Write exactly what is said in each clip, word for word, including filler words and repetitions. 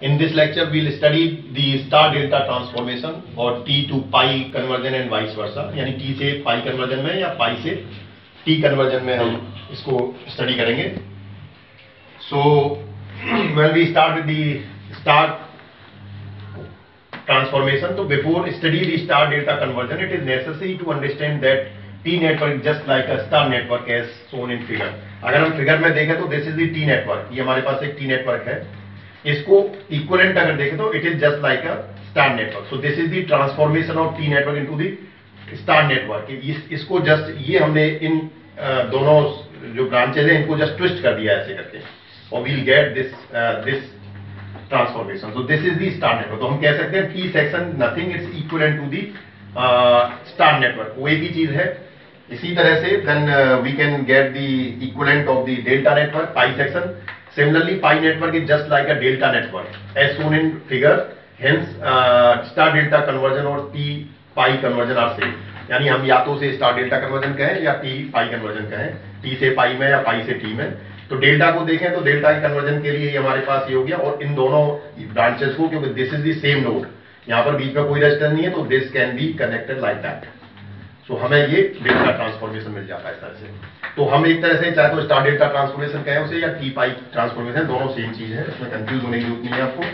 In this lecture, we'll study the star delta transformation और T to pi conversion and vice versa, यानी T से pi conversion में या pi से T conversion में हम इसको study करेंगे. So when we start with the star transformation, so before study the star delta conversion, it is necessary to understand that T network just like a star network as shown in figure. अगर हम figure में देखें तो this is the T network, ये हमारे पास एक T network है. इसको इक्विवेलेंट अगर देखें तो it is just like a star network. So this is the transformation of T network into the star network. इस, इसको जस्ट ये हमने इन uh, दोनों जो ब्रांचेज हैं इनको जस्ट ट्विस्ट कर दिया ऐसे करके और we'll get this this transformation. So this is the star network. तो हम कह सकते हैं T section nothing it's equivalent to the star network. वो एक ही चीज है. इसी तरह से then we can get the equivalent of the delta network pi section. Similarly, pi network is just like a delta network as shown in figure. Hence, uh, star delta conversion और T pi conversion are same. यानी हम या तो उसे star delta conversion कहें या T pi conversion कहें, T से pi में या pi से T में. तो डेल्टा को देखें तो डेल्टा की कन्वर्जन के लिए हमारे पास ये हो गया और इन दोनों ब्रांचेस को, क्योंकि this is the same node, यहाँ पर बीच में कोई रेजिस्टेंस नहीं है, तो this can be connected like that. So हमें ये डेल्टा ट्रांसफॉर्मेशन मिल जाता है इस तरह से. तो हम एक तरह से चाहे तो स्टार डेल्टा ट्रांसफॉर्मेशन कहें उसे या टी पाई ट्रांसफॉर्मेशन, दोनों सेम चीज है, इसमें कंफ्यूज होने की जरूरत नहीं है आपको.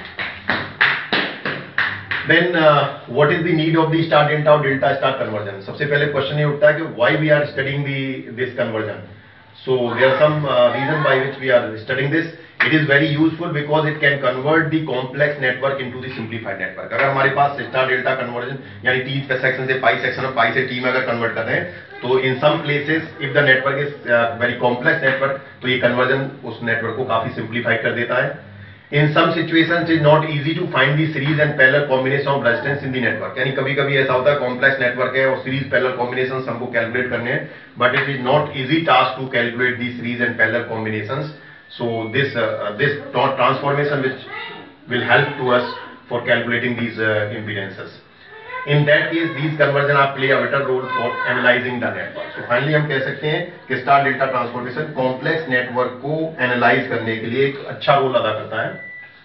Then what is the need of the star delta और डेल्टा स्टार कन्वर्जन. सबसे पहले क्वेश्चन ये उठता है कि why we are studying the this conversion. So there are some reason by which we are studying this. It is very useful because it can convert the complex network into the simplified network. अगर हमारे पास star delta conversion यानी T section से pi section और पाई से T में अगर convert कर रहे हैं तो in some places if the network is very complex network, तो ये कन्वर्जन उस नेटवर्क को काफी सिंप्लीफाई कर देता है. In some situations it is not easy to find the series and parallel combination of resistance in the network. यानी कभी कभी ऐसा होता है कॉम्प्लेक्स नेटवर्क है और सीरीज पैरेलल कॉम्बिनेशंस हमको कैलकुलेट करने हैं, but it is not easy task to calculate the series and parallel combinations. So this uh, this transformation which will help to us for calculating these uh, impedances. In that case, these conversion are play a better role for analyzing the network. So finally हम कह सकते हैं कि star delta transformation complex network को analyse करने के लिए एक अच्छा रोल अदा करता है.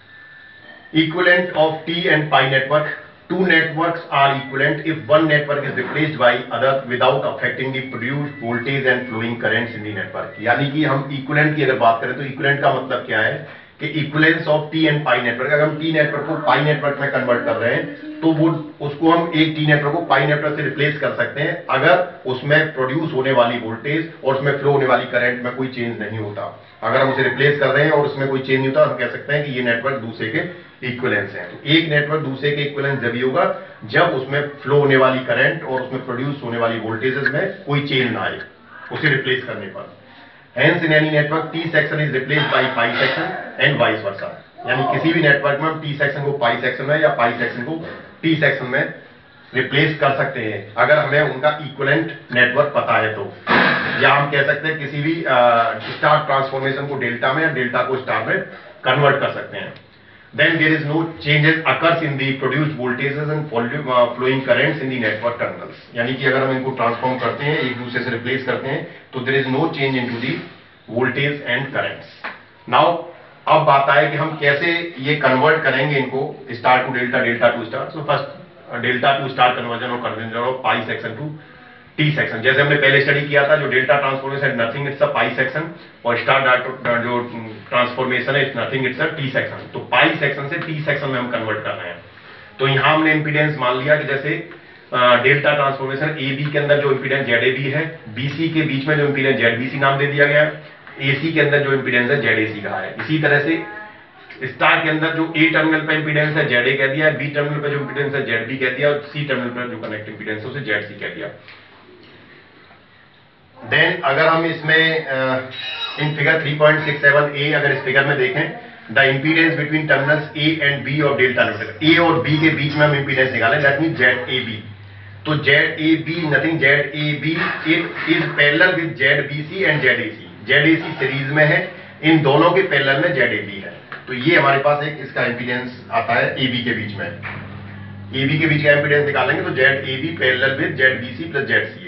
Equivalent of T and pi network. Two networks are equivalent if one network is replaced by other without affecting the produced voltage and flowing currents in the network. यानी कि हम equivalent की अगर बात करें तो equivalent का मतलब क्या है कि equivalence of T and pi network. अगर हम T network को pi network में convert कर रहे हैं तो वो उसको हम एक T network को pi network से replace कर सकते हैं अगर उसमें produce होने वाली voltage और उसमें flow होने वाली current में कोई change नहीं होता. अगर हम उसे replace कर रहे हैं और उसमें कोई change नहीं होता, हम कह सकते हैं कि ये network दूसरे के इक्विवेलेंस है. तो एक नेटवर्क दूसरे के इक्विवेलेंस जब ही होगा जब उसमें फ्लो होने वाली करंट और उसमें प्रोड्यूस होने वाली वोल्टेजेस में कोई चेंज ना आए उसे रिप्लेस करने पर. Hence in any network T section is replaced by pi section and vice versa. यानी किसी भी नेटवर्क में हम टी सेक्शन को पाई सेक्शन में या पाई सेक्शन को टी सेक्शन में रिप्लेस कर सकते हैं अगर हमें उनका इक्विवेलेंट नेटवर्क पता है तो. या हम कह सकते हैं किसी भी स्टार ट्रांसफॉर्मेशन को डेल्टा में या डेल्टा को स्टार में कन्वर्ट कर सकते हैं. Then there is no changes occurs in the produced voltages and volume uh, flowing currents in the network terminals. यानी कि अगर हम इनको ट्रांसफॉर्म करते हैं, एक दूसरे से रिप्लेस करते हैं, तो there is no change into the voltage and currents. Now अब बात आए कि हम कैसे ये कन्वर्ट करेंगे इनको star to delta, delta to star. So first delta to star conversion और conversion of pi section to T section. जैसे हमने पहले स्टडी किया था, जो delta transformation nothing it's a pi section और स्टार जो ट्रांसफॉर्मेशन है it's nothing it's a T section. तो पाई सेक्शन से टी सेक्शन में हम कन्वर्ट कर रहे हैं. तो यहां हमने इंपीडेंस मान लिया कि जैसे डेल्टा ट्रांसफॉर्मेशन ए बी के अंदर जो इंपीडेंस जेड ए बी है, बीसी के बीच में जो इंपीडेंस जेड बी सी नाम दे दिया गया है, एसी के अंदर जो इंपीडेंस है जेड ए सी कहा है. इसी तरह से स्टार के अंदर जो ए टर्मिनल पर इंपीडेंस है जेड ए कह दिया, बी टर्मिनल पर जो इंपीडेंस है जेड बी कह दिया और सी टर्मिनल पर जो कनेक्ट इंपीडेंस है उसे जेड सी कह दिया. देन अगर हम इसमें in figure three point six seven A अगर इस फिगर में देखें, the impedance between terminals A and B of delta network. A और बी के बीच में हम इंपीडेंस निकालें, that means Z A B. तो Z A B nothing Z A B it is parallel with Z B C and Z A C. Z A C series में है, इन दोनों के पैरेलल में जेड ए बी है. तो ये हमारे पास एक इसका इंपीडेंस आता है ए बी के बीच में. ए बी के बीच का इंपीडेंस निकालेंगे तो Z A B parallel with Z B C plus Z C A.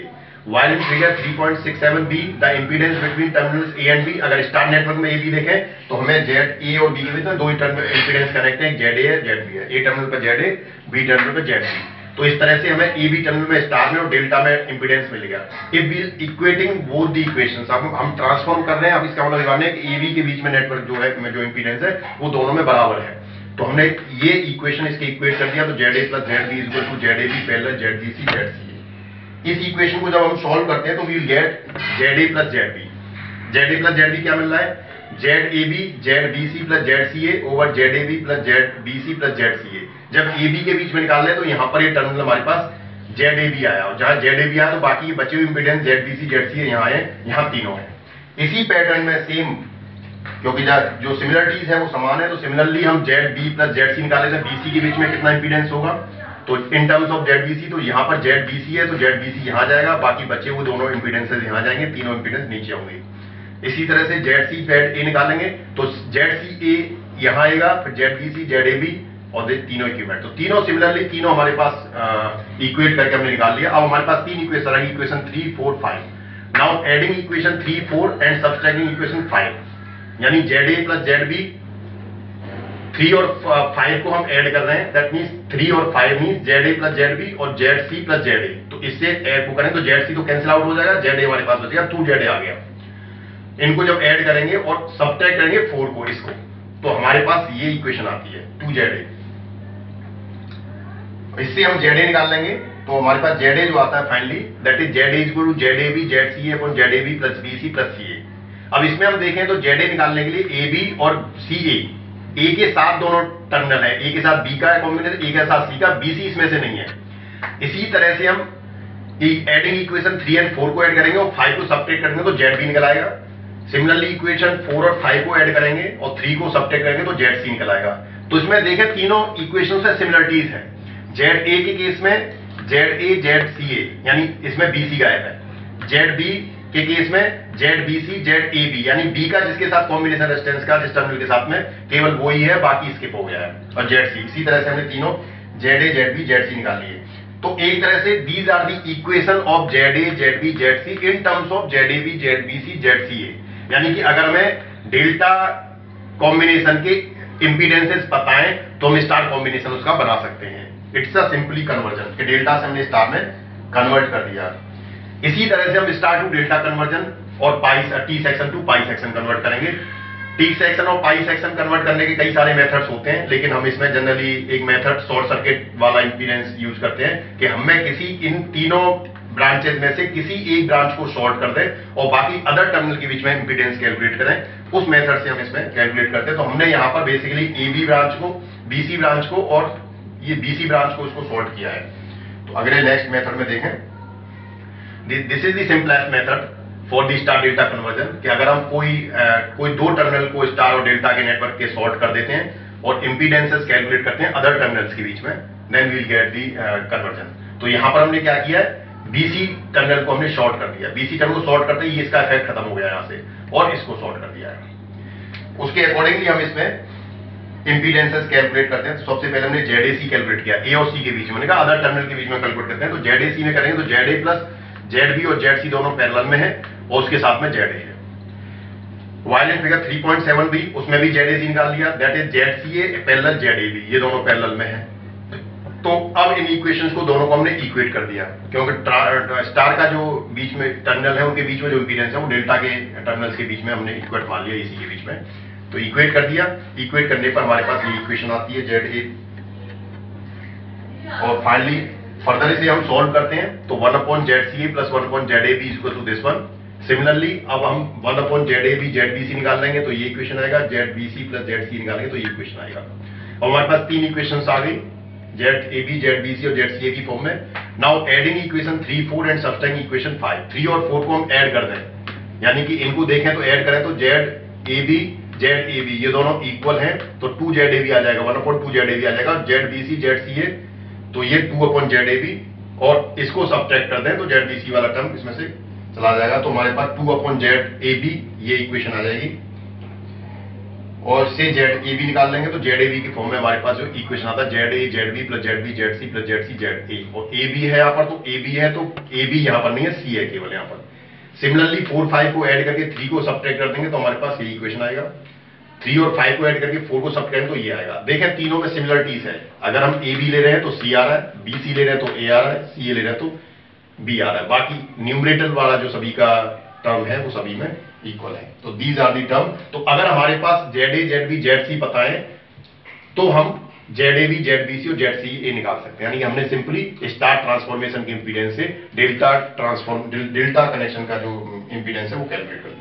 while in figure three point six seven B the impedance between terminals A and B, अगर स्टार नेटवर्क में A B देखें तो हमें Z A और B के बीच में दो ही टर्मिनल इंपीडेंस कनेक्ट है, Z A है, Z B है। A टर्मिनल पर Z A, B टर्मिनल पर Z B। तो इस तरह से हमें A B टर्मिनल में स्टार में और डेल्टा में इंपीडेंस मिलेगा। If we equating both the equations, अब हम ट्रांसफॉर्म कर रहे हैं, अब इसका मतलब है कि A B के बीच में नेटवर्क जो है में जो इंपीडेंस है वो दोनों में बराबर है। तो हमने ये इक्वेशन इसके इक्वेट कर दिया, तो Z A plus Z B is equal to Z A B parallel Z B C Z C A। इस इक्वेशन को जब हम सॉल्व करते हैं तो we will get Z A plus Z B। Z A plus Z B क्या मिल रहा है? Z A B Z B C plus Z C A over Z A B plus Z B C plus Z C A। जब A B के बीच में निकाल रहे हैं तो यहाँ पर ये टर्मिनल हमारे पास Z A B आया, और जहाँ Z A B आया तो बाकी बचे हुए impedance Z B C Z C A यहाँ आए, यहाँ तीनों है। इसी पैटर्न में सेम, क्योंकि जो सिमिलरिटीज है वो समान है, तो सिमिलरली हम Z B plus Z C निकाले थे, B C के बीच में कितना इंपीडेंस होगा, तो in terms of Z B C, तो यहाँ पर Z B C है तो Z B C यहाँ जाएगा, बाकी बचे हुए दोनों इंपीडेंसेस यहाँ जाएंगे, तीनों इंपीडेंस नीचे होंगे। इसी तरह से Z C Z A निकालेंगे तो Z C A यहाँ आएगा, फिर Z B C Z A B और तीनों इक्विवेलेंट। तो तीनों सिमिलरली तीनों हमारे पास इक्वेट करके हमने निकाल लिया। अब हमारे पास तीन इक्वेशन आएंगे, equation three four five. Now adding equation three four and subtracting equation five, यानी Z A plus Z B, three और फाइव को हम ऐड कर रहे हैं, दैट मींस थ्री और five means Z A plus Z B और Z C plus Z A। तो इससे ऐड को करें तो Z C तो कैंसिल आउट हो जाएगा, Z A हमारे पास बचेगा, टू Z A आ गया। इनको जब ऐड करेंगे और सब्ट्रैक्ट करेंगे फोर को, इसको, तो हमारे पास ये इक्वेशन आती है टू Z A। इससे हम Z A निकाल लेंगे तो हमारे पास Z A जो आता है finally, that is Z A equal to Z A B Z C A upon Z A B plus B C plus C A। अब इसमें हम देखें तो Z A निकालने के लिए A B और C A, A के साथ दोनों टर्मिनल है, A के साथ B का कॉम्बिनेशन, A के साथ C का, B C इसमें से नहीं है। इसी तरह से हम adding equation three and four को ऐड करेंगे और फाइव को सब्ट्रैक्ट करेंगे तो Z B निकल आएगा। सिमिलरली इक्वेशन फोर और फाइव को ऐड करेंगे और थ्री को सब्ट्रैक्ट करेंगे तो Z C निकल आएगा। तो इसमें देखें तीनों इक्वेशन से सिमिलरिटीज है। Z A के केस में Z A Z C A, यानी इसमें B C गायब है। Z B के केस में Z B C Z A B, यानी B का जिसके साथ कॉम्बिनेशन रेजिस्टेंस का जिस टर्मिनल के साथ में केवल वो ही है, बाकी स्किप हो गया है, और Z C। इसी तरह से हमने तीनों Z A Z B Z C निकाल लिए। तो एक तरह से these are the equation of Z A Z B Z C in terms of Z A B Z B C Z C A, यानी कि अगर हमें डेल्टा कॉम्बिनेशन के इंपीडेंसेस पता है तो हम स्टार कॉम्बिनेशन उसका बना सकते हैं। इट्स अ सिंपली कन्वर्जन कि डेल्टा से हमने स्टार में कन्वर्ट कर दिया। इसी तरह से हम स्टार टू डेल्टा कन्वर्जन और pi T section to pi section convert करेंगे। टी सेक्शन और पाई सेक्शन कन्वर्ट करने के कई सारे मेथड्स होते हैं, लेकिन हम इसमें जनरली एक मेथड शॉर्ट सर्किट वाला इंपीडेंस यूज करते हैं कि हमें किसी इन तीनों ब्रांचेस में से किसी एक ब्रांच को शॉर्ट कर दें और बाकी अदर टर्मिनल के बीच में इंपीडेंस कैलकुलेट करें। उस मेथड से हम इसमें कैलकुलेट करते हैं। तो हमने यहाँ पर बेसिकली ए बी ब्रांच को, बी सी ब्रांच को और ये बी सी ब्रांच को उसको शॉर्ट किया है। तो अगले नेक्स्ट मेथड में देखें, this is the simplest method for the star delta conversion कि अगर हम कोई आ, कोई दो टर्मिनल को स्टार और डेल्टा के नेटवर्क के शॉर्ट कर देते हैं और इंपीडेंसेस कैलकुलेट करते हैं अदर टर्मिनल्स के बीच में, then we will get the conversion. तो यहां पर हमने क्या किया है, बीसी टर्मिनल को हमने शॉर्ट कर दिया। बीसी टर्मिनल को शॉर्ट करते ही इसका इफेक्ट खत्म हो गया यहां से, और इसको शॉर्ट कर दिया है। उसके अकॉर्डिंगली हम इसमें इंपीडेंसेस कैलकुलेट करते हैं। तो सबसे पहले हमने Z A C कैलकुलेट किया, ए और सी के बीच में, मैंने कहा अदर टर्मिनल के बीच में कैलकुलेट करते हैं। तो Z A C में करेंगे तो Z A plus Z B और Z C दोनों पैरेलल में है और उसके साथ में Z A है। While in figure three point seven B उसमें भी Z A C निकाल लिया, that is Z C A parallel Z A B, ये दोनों पैरेलल में है। तो अब इन इक्वेशंस को दोनों को हमने इक्वेट कर दिया, क्योंकि स्टार का जो बीच में टर्मिनल है उनके बीच में जो इंपीडेंस है वो डेल्टा के टर्मिनल्स के बीच में हमने इक्वेट मान लिया, इसी के बीच में। तो इक्वेट कर दिया। इक्वेट करने पर हमारे पास ये इक्वेशन आती है Z A, और फाइनली फर्दर इसे हम सॉल्व करते हैं तो one upon Z C A plus one upon Z A B equal to this one. Similarly अब हम one upon Z A B Z B C निकाल लेंगे तो ये इक्वेशन आएगा, Z B C plus Z C निकालेंगे तो ये इक्वेशन आएगा। और हमारे पास तीन इक्वेशंस आ गई, Z A B Z B C और Z C A की फॉर्म में। Now adding equation three four and subtracting equation five, three और फोर को हम ऐड कर दें, यानी कि इनको देखें तो ऐड करें तो Z A B Z A B ये दोनों इक्वल हैं तो टू Z A B आ जाएगा, one upon two Z A B आ जाएगा। Z B C Z C A तो ये two upon Z A B, और इसको सब्ट्रैक्ट कर दें तो Z B C वाला टर्म इसमें से चला जाएगा। तो हमारे पास two upon Z A B ये इक्वेशन आ जाएगी। और से जेड ए बी निकाल लेंगे तो जेड ए बी की फॉर्म में हमारे पास जो इक्वेशन आता है Z A Z B plus Z B Z C plus Z C Z A, और ए बी है यहाँ पर, तो ए बी है तो ए बी यहाँ पर नहीं है, सी है केवल यहाँ पर। सिमिलरली फोर फाइव को ऐड करके थ्री को सब्ट्रैक्ट कर देंगे तो हमारे पास ये इक्वेशन आएगा। थ्री और फाइव को ऐड करके फोर को सब्ट्रैक्ट करें तो ये आएगा। देखें तीनों में सिमिलरिटीज है, अगर हम ए बी ले रहे हैं तो सी आ रहा है, बी सी ले रहे हैं तो ए आ रहा है, सी ए ले रहे हैं तो बी आ रहा है। बाकी न्यूमरेटर वाला जो सभी का टर्म है वो सभी में इक्वल है। तो दीज आर दी टर्म। तो अगर हमारे पास Z A Z B Z C पता है तो हम Z A B Z B C और जेड सी ए निकाल सकते हैं। यानी हमने सिंपली स्टार ट्रांसफॉर्मेशन के इंपीडेंस से डेल्टा ट्रांसफॉर्म डेल्टा कनेक्शन का जो इंपीडेंस है वो कैलकुलेट कर